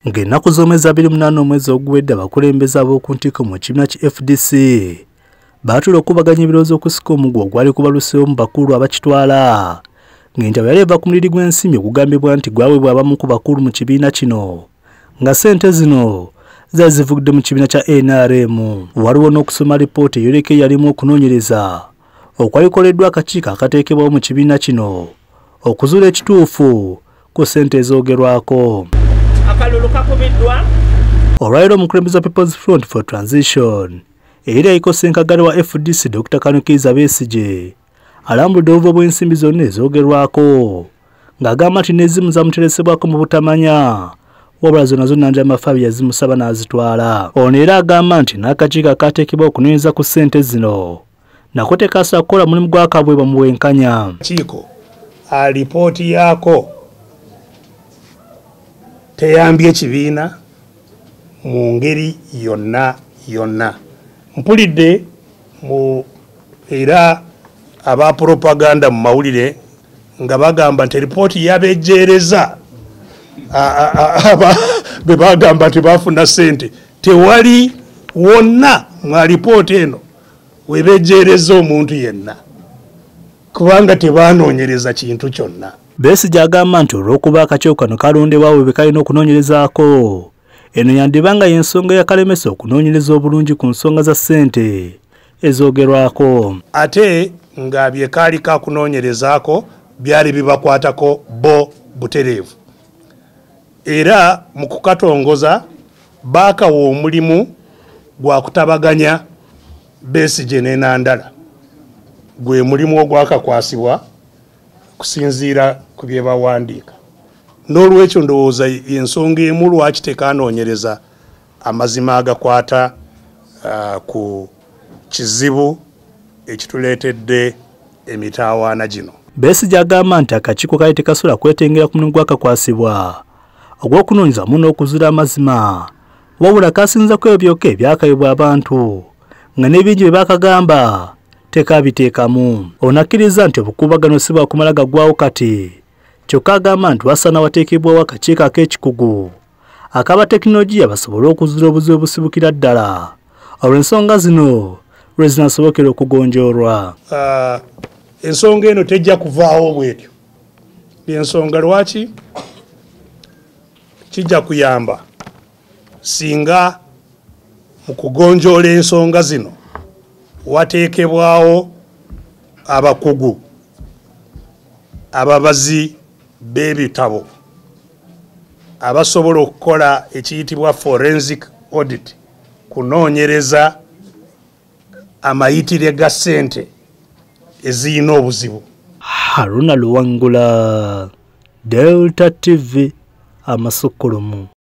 Ng'ennaku z'omwezi 28 omwezi oguwedde abakulembeze ab'oku ntikko mu kibiina ki FDC baatula okubaganya ebirowoozo okusika omugwa ogwali kubaluseewo mu bakulu abakitwala ng'entaba yali eva ku muliri gw'ensimbi ogugambibwa nti gwaweebwa abamu ku bakulu mu kibiina kino nga ssente zino zaali zivugidde mu kibiina kya NRM. Waliwo n'okusoma lipoota eyoleka eyalimu okunoonyereza okwali kukoleddwa akakiiko akateekebwawo mu kibiina kino okuzuula ekituufu ku ssente ezoogerwako. Akalulu kakubiddwa olwaliro omukulembeze wa People's Front for Transition era yaliko ssenkagale wa FDC Dr. Kanukiza Besigye alambudde obuvo bw'ensimbi zonna ezoogerwako ng'agamba nti n'ezimu zamuteresebwako mu butamanya wabula zonna Nnanja Mafabi yazimusaba n'azitwala. Ono era agamba nti n'akakiiko akateekebwa okunoonyereza ku ssente zino nako tekasobola kukola mulimu gwakaabwebwa mu bwenkanya. Akakiiko alipooti yaako teyambye ekibiina mu ngeri yonna. Mpulidde era aba propaganda mu mawulire nga bagamba nti ripooti yabejjeereza be bagamba nti bafuna ssente. Tewali wonna mwa ripooti eno webejjeereza omuntu yenna kubanga tebaanoonyereza kintu kyonna. Besigye agamba nti olw'okuba akakiiko kano kalondebwawo bwe kalina okunoonyerezaako eno yandibanga y'ensonga yakalemesa okunoonyereza obulungi ku nsonga za ssente ezoogerwako. Ate nga bye kaali kakunoonyerezaako byali bibakwatako bo butereevu era mu kukatongoza baakawa omulimu gwa kutabaganya Besigye ne Nandala gwe mulimu ogwakakwasibwa kusinziira ku bye bawandiika. N'olwekyo ndowooza ensonga emu lwaki tekanoonyereza amazima agakwata ku kizibu ekituleetedde emitaawaana gino. Besigye agamba nti akakiiko kali tekasobola kwetengera ku mulimu gwakakwasibwa ogw'okunoonyeza wamu n'okuzuula amazima wabula kasinza ku ebyo byokka ebyakayibwa abantu nga n'ebingi bye baakagamba tekabiteekamu. Ono akkiriza nti obukuubagano si bwakumala gaggwaawo kati kyokka agamba nti wasaana wateekebwawo akakiiko ak'ekikugu akaba tekinologiya basobole okuzuula obuzibu obusibukira ddala olw'ensonga zino lwe zinasobokera okugonjoolwa. Ensonga eno tejja kuvaawo bwetyo. Ensonga lwaki kijja kuyamba singa mu kugonjoola ensonga zino wateekebwawo abakugu ababazi b'ebitabo abasobola okukola ekiyitibwa forensic audit kunoonyereza amayitire ga ssente eziyina obuzibu. Haruna Luwangula, Delta TV, Amasukulumu.